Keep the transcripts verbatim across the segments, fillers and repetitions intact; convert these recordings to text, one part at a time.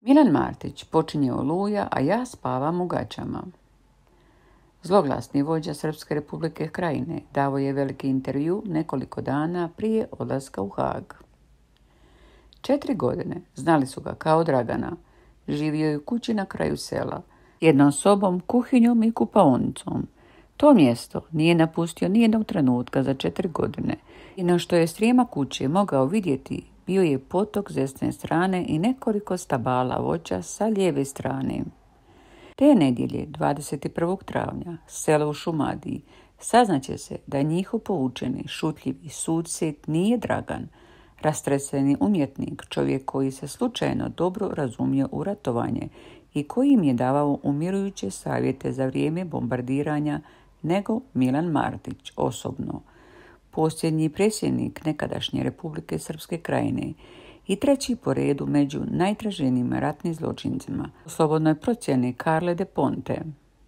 Milan Martić počinje Oluja, a ja spavam u gaćama. Zloglasni vođa Srpske Republike Krajine dao je veliki intervju nekoliko dana prije odlaska u Haag. Četiri godine znali su ga kao Dragana. Živio je u kući na kraju sela, jednom sobom, kuhinjom i kupaonicom. To mjesto nije napustio nijednog trenutka za četiri godine. I na što je s trijema kuće mogao vidjeti bio je potok s desne strane i nekoliko stabala voća sa lijeve strane. Te nedjelje, dvadeset prvog travnja, selo u Šumadiji, saznaće se da njihov poučeni, šutljivi sudset nije Dragan, rastreseni umjetnik, čovjek koji se slučajno dobro razumio u ratovanje i koji im je davao umirujuće savjete za vrijeme bombardiranja, nego Milan Martić osobno, posljednji predsjednik nekadašnje Republike Srpske Krajine i treći po redu među najtraženijim ratnim zločincima, u slobodnoj procjeni Carle de Ponte.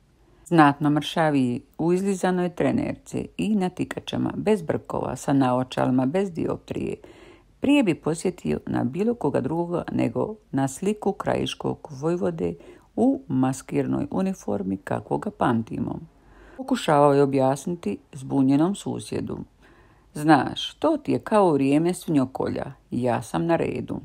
Znatno mršaviji u izlizanoj trenerci i na tikačama, bez brkova, sa naočalama, bez dioptrije, prije bi posjetio na bilo koga drugoga nego na sliku krajiškog vojvode u maskirnoj uniformi kakvoga pamtimo. Pokušavao je objasniti zbunjenom susjedu. Znaš, to ti je kao vrijeme svinjokolja, ja sam na redu.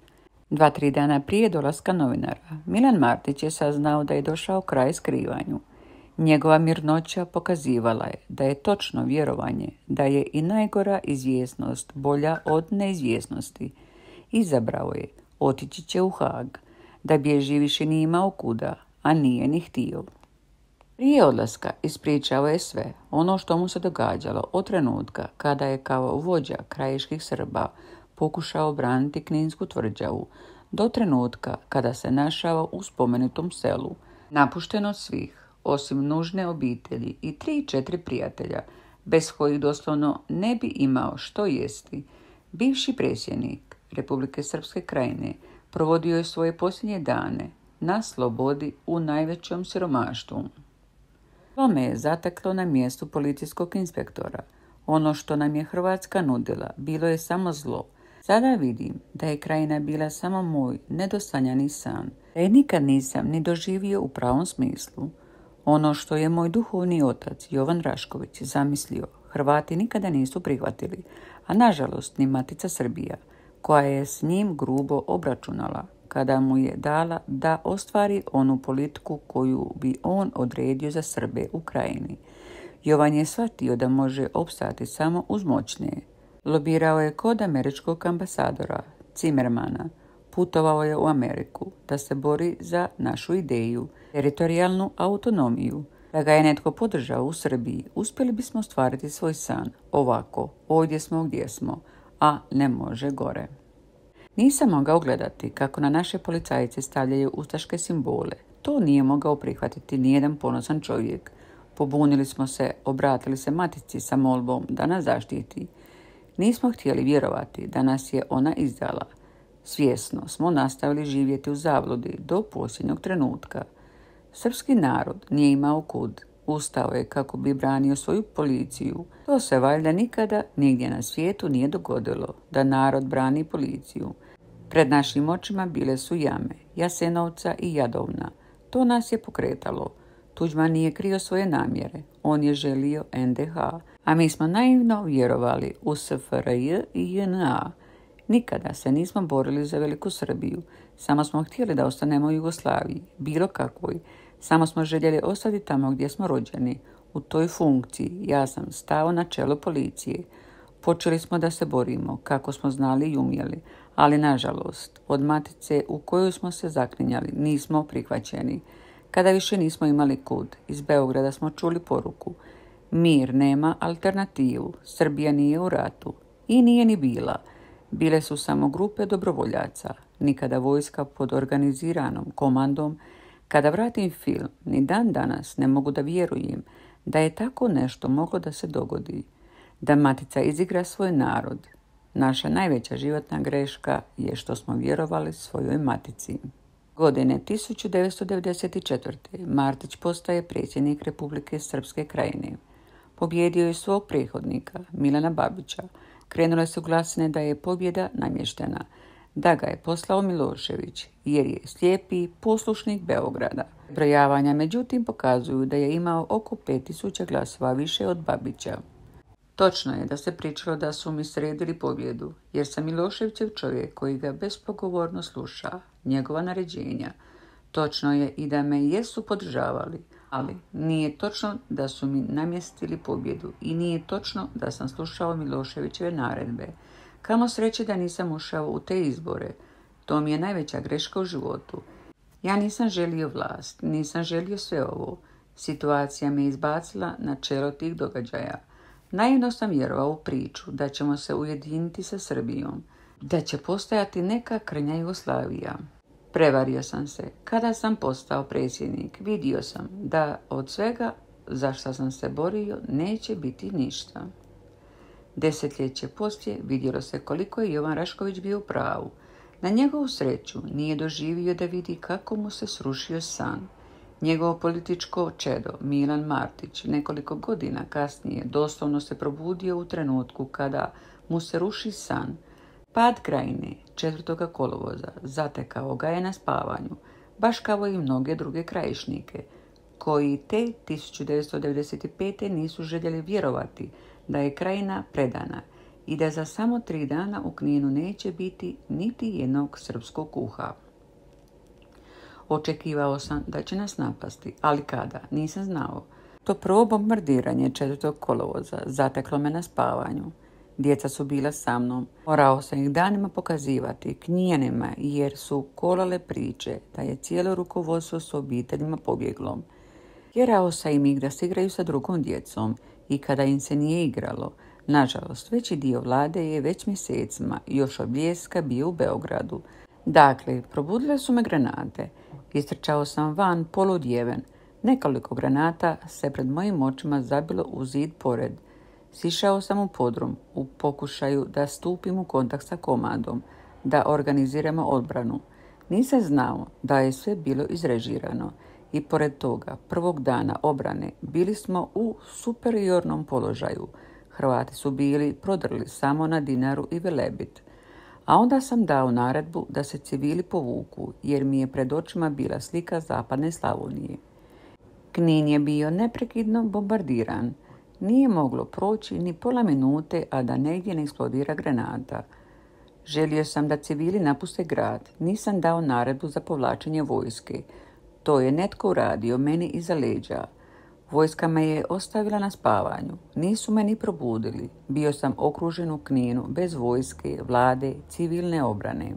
Dva, tri dana prije dolaska novinara, Milan Martić je saznao da je došao kraj skrivanju. Njegova mirnoća pokazivala je da je točno vjerovanje da je i najgora izvjesnost bolja od neizvjesnosti. Izabrao je, otići će u Haag, da bježi više nije imao kuda, a nije ni htio. Prije odlaska ispričao je sve ono što mu se događalo od trenutka kada je kao vođa krajiških Srba pokušao braniti Kninsku tvrđavu do trenutka kada se našao u spomenutom selu, napušten od svih, osim nužne obitelji i tri, četiri prijatelja, bez kojih doslovno ne bi imao što jesti. Bivši predsjednik Republike Srpske Krajine provodio je svoje posljednje dane na slobodi u najvećem siromaštvu. To me je zateklo na mjestu policijskog inspektora. Ono što nam je Hrvatska nudila bilo je samo zlo. Sada vidim da je Krajina bila samo moj nedosanjani san, da je nikad nisam ni doživio u pravom smislu. Ono što je moj duhovni otac Jovan Rašković zamislio, Hrvati nikada nisu prihvatili, a nažalost ni Matica Srbija, koja je s njim grubo obračunala kada mu je dala da ostvari onu politiku koju bi on odredio za Srbe u Krajini. Jovan je shvatio da može opstati samo uz moćne. Lobirao je kod američkog ambasadora Zimmermana. Putovao je u Ameriku da se bori za našu ideju, teritorijalnu autonomiju. Da ga je netko podržao u Srbiji, uspjeli bismo ostvariti svoj san. Ovako, ovdje smo gdje smo, a ne može gore. Nisam mogao gledati kako na naše policajce stavljaju ustaške simbole. To nije mogao prihvatiti nijedan ponosan čovjek. Pobunili smo se, obratili se Matici sa molbom da nas zaštiti. Nismo htjeli vjerovati da nas je ona izdala. Svjesno smo nastavili živjeti u zabludi do posljednjeg trenutka. Srpski narod nije imao kud. Ustao je kako bi branio svoju policiju. To se valjda nikada nigdje na svijetu nije dogodilo, da narod brani policiju. Pred našim očima bile su jame, Jasenovca i Jadovna. To nas je pokretalo. Tuđman nije krio svoje namjere. On je želio en de ha, a mi smo naivno vjerovali u es ef er je i je en a. Nikada se nismo borili za Veliku Srbiju. Samo smo htjeli da ostanemo u Jugoslaviji, bilo kakvoj. Samo smo željeli ostati tamo gdje smo rođeni. U toj funkciji ja sam stao na čelo policije. Počeli smo da se borimo kako smo znali i umjeli, ali nažalost od Matice u koju smo se zaklinjali nismo prihvaćeni. Kada više nismo imali kud, iz Beograda smo čuli poruku: mir nema alternativu, Srbija nije u ratu. I nije ni bila. Bile su samo grupe dobrovoljaca, nikada vojska pod organiziranom komandom. Kada vratim film, ni dan danas ne mogu da vjerujem da je tako nešto moglo da se dogodi. Da Matica izigra svoj narod. Naša najveća životna greška je što smo vjerovali svojoj Matici. Godine tisuću devetsto devedeset četvrte. Martić postaje predsjednik Republike Srpske Krajine. Pobjedio je svog prethodnika, Milana Babića. Krenule su glasine da je pobjeda namještena, da ga je poslao Milošević, jer je slijepi poslušnik Beograda. Brojavanja međutim pokazuju da je imao oko pet tisuća glasova više od Babića. Točno je da se pričalo da su mi sredili pobjedu, jer sam Miloševićev čovjek koji ga bespogovorno sluša, njegova naređenja. Točno je i da me jesu podržavali, ali nije točno da su mi namjestili pobjedu i nije točno da sam slušao Miloševićeve naredbe. Kamo sreće da nisam ušao u te izbore. To mi je najveća greška u životu. Ja nisam želio vlast, nisam želio sve ovo. Situacija me izbacila na čelo tih događaja. Naivno sam vjerovao u priču da ćemo se ujediniti sa Srbijom, da će postojati neka krnja Jugoslavija. Prevario sam se. Kada sam postao predsjednik, vidio sam da od svega za što sam se borio neće biti ništa. Desetljeće poslije vidjelo se koliko je Jovan Rašković bio u pravu. Na njegovu sreću nije doživio da vidi kako mu se srušio san. Njegovo političko čedo, Milan Martić, nekoliko godina kasnije doslovno se probudio u trenutku kada mu se ruši san. Pad Krajine četvrtog kolovoza zatekao ga je na spavanju, baš kao i mnoge druge krajišnike, koji te tisuću devetsto devedeset pete. nisu željeli vjerovati da je Krajina predana i da za samo tri dana u Kninu neće biti niti jednog srpskog kuha. Očekivao sam da će nas napasti, ali kada, nisam znao. To prvo bombardiranje četvrtog kolovoza zateklo me na spavanju. Djeca su bila sa mnom. Morao sam ih danima pokazivati knjijanima jer su kolale priče da je cijelo rukovodstvo s obiteljima pobjeglo. Tjerao sam im ih da se igraju sa drugom djecom i kada im se nije igralo, nažalost, veći dio vlade je već mjesecima još od Bljeska bio u Beogradu. Dakle, probudile su me granate. Istrčao sam van poludjeven. Nekoliko granata se pred mojim očima zabilo u zid pored. Sišao sam u podrum u pokušaju da stupim u kontakt sa komandom, da organiziramo odbranu. Nisam znao da je sve bilo izrežirano i pored toga prvog dana obrane bili smo u superiornom položaju. Hrvati su bili prodrli samo na Dinaru i Velebit. A onda sam dao naredbu da se civili povuku jer mi je pred očima bila slika zapadne Slavonije. Knin je bio neprekidno bombardiran. Nije moglo proći ni pola minute, a da negdje ne eksplodira granata. Želio sam da civili napuste grad. Nisam dao naredbu za povlačenje vojske. To je netko uradio meni iza leđa. Vojska me je ostavila na spavanju. Nisu me ni probudili. Bio sam okružen u Kninu bez vojske, vlade, civilne obrane.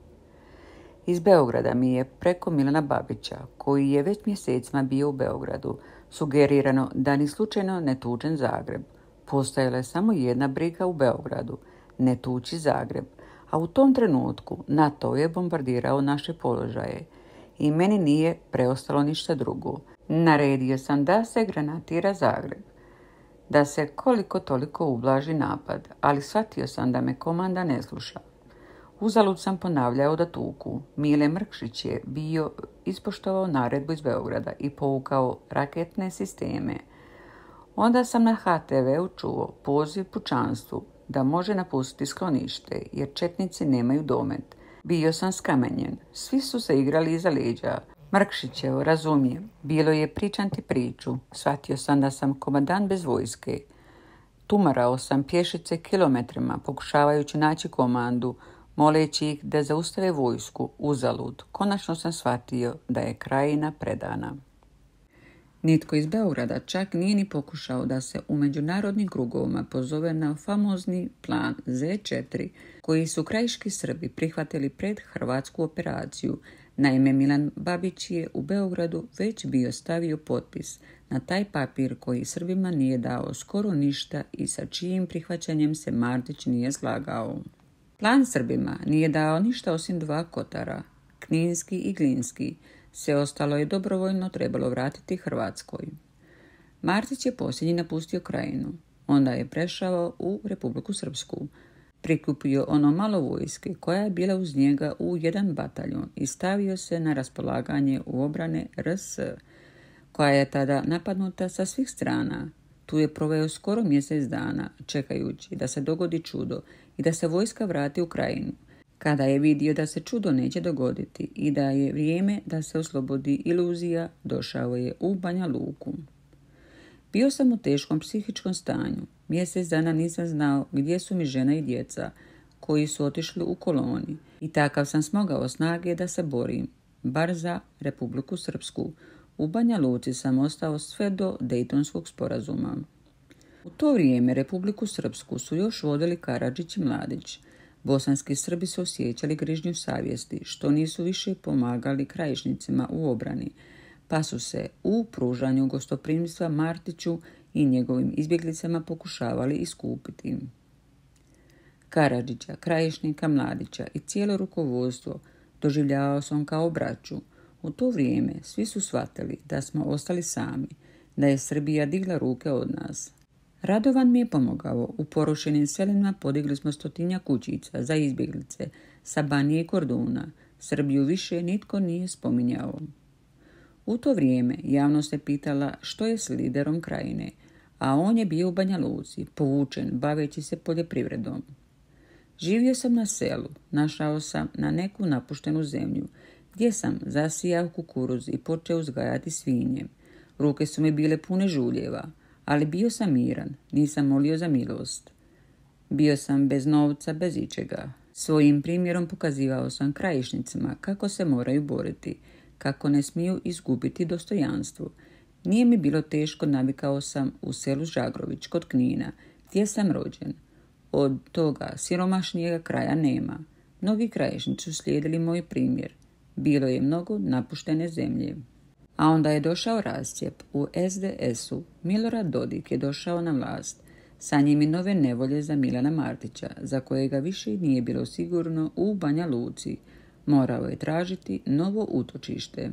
Iz Beograda mi je preko Milana Babića, koji je već mjesecima bio u Beogradu, sugerirano da ni slučajno ne tučem Zagreb. Postojala je samo jedna briga u Beogradu, ne tuči Zagreb, a u tom trenutku NATO je bombardirao naše položaje i meni nije preostalo ništa drugo. Naredio sam da se granatira Zagreb, da se koliko toliko ublaži napad, ali shvatio sam da me komanda ne sluša. Uzalud sam ponavljao da tuku. Mile Mrkšić je bio ispoštovao naredbu iz Beograda i povukao raketne sisteme. Onda sam na ha te veu čuo poziv pučanstvu da može napustiti sklonište jer četnici nemaju domet. Bio sam skamenjen. Svi su se igrali iza leđa. Mrkšićevo, razumijem, bilo je pričanti priču. Shvatio sam da sam komandant bez vojske. Tumarao sam pješice kilometrima pokušavajući naći komandu, moleći ih da zaustave vojsku, uzalud. Konačno sam shvatio da je Krajina predana. Nitko iz Beograda čak nije ni pokušao da se u međunarodnim krugovima pozove na famozni plan zet četiri koji su krajiški Srbi prihvatili pred hrvatsku operaciju. Naime, Milan Babić je u Beogradu već bio stavio potpis na taj papir koji Srbima nije dao skoro ništa i sa čijim prihvaćanjem se Martić nije slagao. Plan Srbima nije dao ništa osim dva kotara, Kninski i Glinski. Sve ostalo je dobrovoljno trebalo vratiti Hrvatskoj. Martić je posljednji napustio Krajinu. Onda je prešao u Republiku Srpsku. Prikupio ono malo vojske koja je bila uz njega u jedan bataljon i stavio se na raspolaganje u obrane er es, koja je tada napadnuta sa svih strana. Tu je proveo skoro mjesec dana, čekajući da se dogodi čudo i da se vojska vrati u Krajinu. Kada je vidio da se čudo neće dogoditi i da je vrijeme da se oslobodi iluzija, došao je u Banja Luku. Bio sam u teškom psihičkom stanju. Mjesec dana nisam znao gdje su mi žena i djeca koji su otišli u koloni i takav sam smogao snage da se borim, bar za Republiku Srpsku. U Banja Luci sam ostao sve do Dejtonskog sporazuma. U to vrijeme Republiku Srpsku su još vodili Karadžić i Mladić. Bosanski Srbi su osjećali grižnju savjesti što nisu više pomagali krajišnicima u obrani, pa su se u pružanju gostoprimstva Martiću i njegovim izbjeglicama pokušavali iskupiti. Karadžića, Krajišnika, Mladića i cijelo rukovodstvo doživljavao sam kao braću. U to vrijeme svi su shvatili da smo ostali sami, da je Srbija digla ruke od nas. Radovan mi je pomogao. U porušenim selima podigli smo stotinja kućica za izbjeglice sa Banije i Korduna. Srbiju više nitko nije spominjao. U to vrijeme javnost se pitala što je s liderom krajine, a on je bio u Banja Luci, povučen, baveći se poljoprivredom. Živio sam na selu, našao sam na neku napuštenu zemlju, gdje sam zasijao kukuruz i počeo uzgajati svinje. Ruke su mi bile pune žuljeva, ali bio sam miran, nisam molio za milost. Bio sam bez novca, bez ičega. Svojim primjerom pokazivao sam krajišnicima kako se moraju boriti, kako ne smiju izgubiti dostojanstvo. Nije mi bilo teško, navikao sam u selu Žagrović kod Knina, gdje sam rođen. Od toga siromašnijega kraja nema. Mnogi krajišnici su slijedili moj primjer. Bilo je mnogo napuštene zemlje. A onda je došao rascijep. U es de esu Milorad Dodik je došao na vlast. Sa njim i nove nevolje za Milana Martića, za kojega više nije bilo sigurno u Banja Luci. Morao je tražiti novo utočište.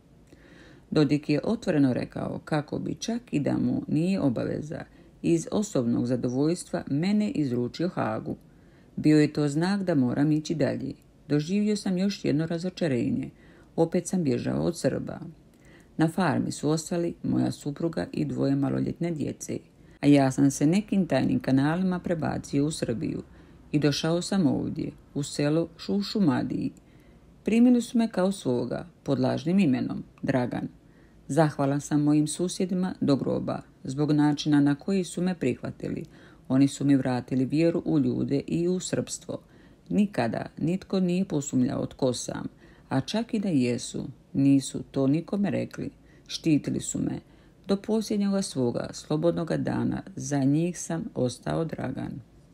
Dodik je otvoreno rekao kako bi čak i da mu nije obaveza iz osobnog zadovoljstva mene izručio Hagu. Bio je to znak da moram ići dalje. Doživio sam još jedno razočarenje. Opet sam bježao od Srba. Na farmi su ostali moja supruga i dvoje maloljetne djece, a ja sam se nekim tajnim kanalima prebacio u Srbiju i došao sam ovdje, u selo Šušumadiji. Primili su me kao svoga, pod lažnim imenom, Dragan. Zahvalan sam mojim susjedima do groba, zbog načina na koji su me prihvatili. Oni su mi vratili vjeru u ljude i u srpstvo. Nikada nitko nije posumnjao tko sam, a čak i da jesu, nisu to nikome rekli. Štitili su me. Do posljednjega svoga slobodnoga dana za njih sam ostao Dragan.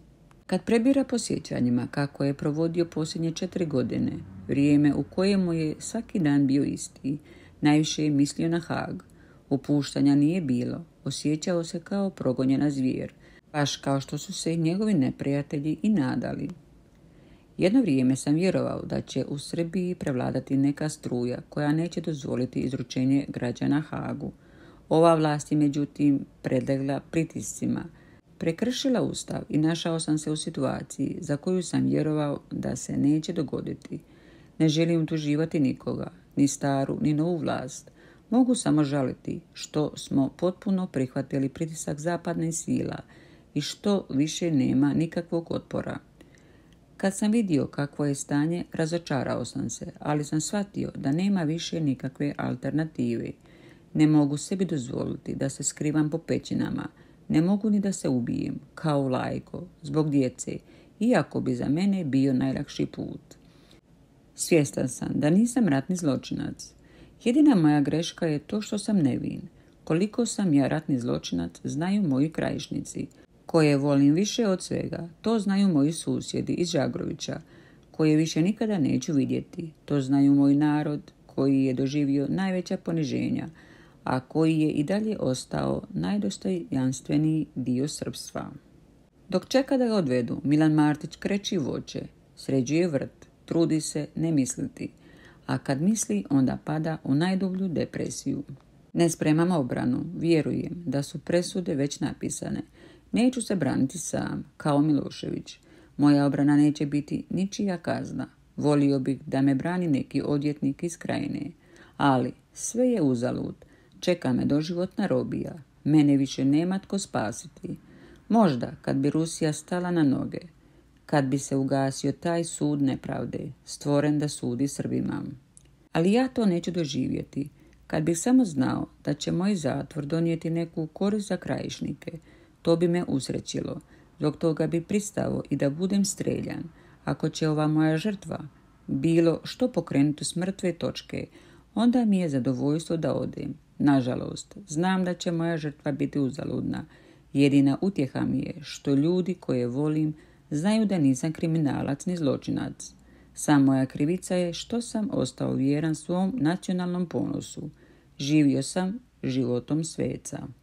Kad prebira po sjećanjima kako je provodio posljednje četiri godine, vrijeme u kojemu je svaki dan bio isti, najviše je mislio na Hag. Opuštanja nije bilo, osjećao se kao progonjena zvijer, baš kao što su se njegovi neprijatelji i nadali. Jedno vrijeme sam vjerovao da će u Srbiji prevladati neka struja koja neće dozvoliti izručenje građana Hagu. Ova vlast je međutim predlegla pritiscima, prekršila ustav i našao sam se u situaciji za koju sam vjerovao da se neće dogoditi. Ne želim tuživati nikoga, ni staru, ni novu vlast. Mogu samo žaliti što smo potpuno prihvatili pritisak zapadnih sila i što više nema nikakvog otpora. Kad sam vidio kakvo je stanje, razočarao sam se, ali sam shvatio da nema više nikakve alternative. Ne mogu sebi dozvoliti da se skrivam po pećinama, ne mogu ni da se ubijem, kao lajko, zbog djece, iako bi za mene bio najlakši put. Svjestan sam da nisam ratni zločinac. Jedina moja greška je to što sam nevin. Koliko sam ja ratni zločinac znaju moji krajišnici, koje volim više od svega. To znaju moji susjedi iz Žagrovića, koje više nikada neću vidjeti. To znaju moj narod, koji je doživio najveća poniženja, a koji je i dalje ostao najdostojanstveniji dio srpstva. Dok čeka da ga odvedu, Milan Martić kreći voće, sređuje vrt, trudi se ne misliti, a kad misli onda pada u najdublju depresiju. Ne spremam obranu, vjerujem da su presude već napisane. Neću se braniti sam, kao Milošević. Moja obrana neće biti ničija kazna. Volio bih da me brani neki odvjetnik iz krajine. Ali sve je uzalud. Čeka me doživotna robija. Mene više nema tko spasiti. Možda kad bi Rusija stala na noge. kad bi se ugasio taj sud nepravde, stvoren da sudi Srbima. Ali ja to neću doživjeti. Kad bih samo znao da će moj zatvor donijeti neku korist za krajišnike, to bi me usrećilo. Zbog toga bi pristao i da budem streljan. Ako će ova moja žrtva bilo što pokrenuti s mrtve točke, onda mi je zadovoljstvo da odem. Nažalost, znam da će moja žrtva biti uzaludna. Jedina utjeha mi je što ljudi koje volim znaju da nisam kriminalac ni zločinac. Sam moja krivica je što sam ostao vjeran svom nacionalnom ponosu. Živio sam životom sveca.